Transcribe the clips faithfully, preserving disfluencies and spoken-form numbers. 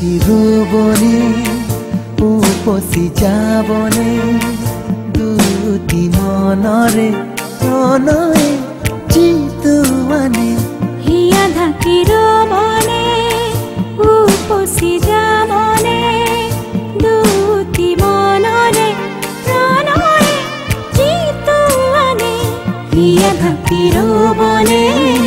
ঢাকি ৰুবনে উপচি যাবনে দুটি মনৰে প্ৰণয়ে জিতুৱানে হিয়া ঢাকি ৰুবনে উপচি যাবনে দুটি মনৰে প্ৰণয়ে জিতুৱানে হিয়া ঢাকি ৰুবনে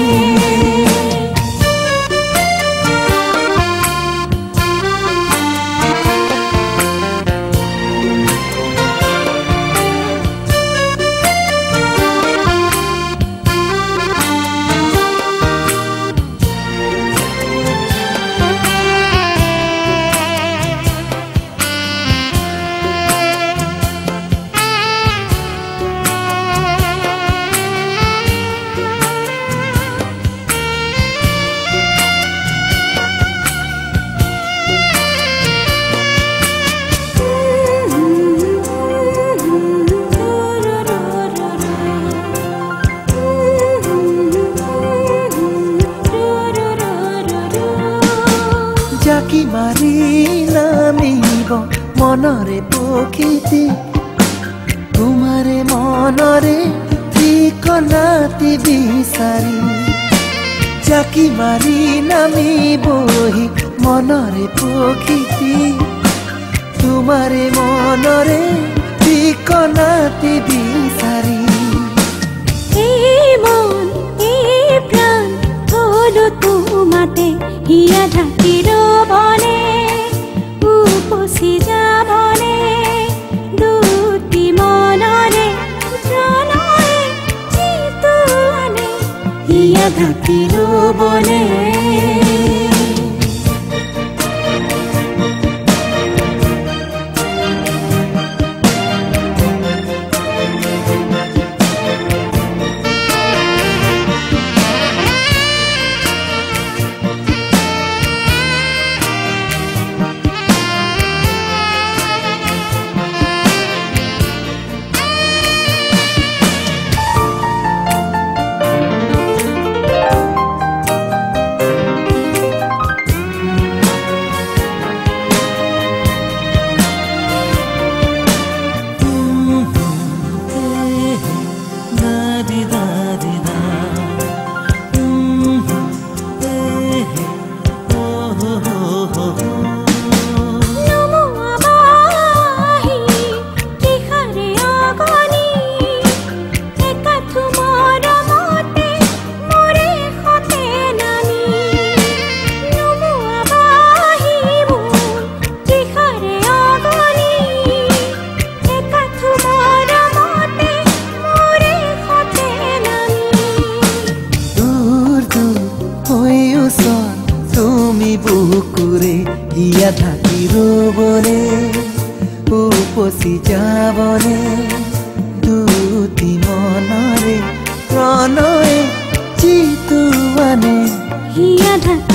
জাকি মাৰি নামিব মনৰে প্ৰকৃতি তোমাৰে মনৰে ঠিকনাটি বিচাৰি জাকি মাৰি নামিবহি মনৰে প্ৰকৃতি তোমাৰে মনৰে ঠিকনাটি বিচাৰি এই মন এই প্ৰাণ হলো তোমাতে হিয়া ঢাকি ৰুবনে উপচি যাবনে দুটি মনৰে প্ৰণয়ে জিতুৱানে হিয়া ঢাকি ৰুবনে তুমি বুকুৰে হিয়া ঢাকি ৰুবনে উপচি যাবনে দুটি মনৰে প্ৰণয়ে জিতুৱানে হিয়া ঢাকি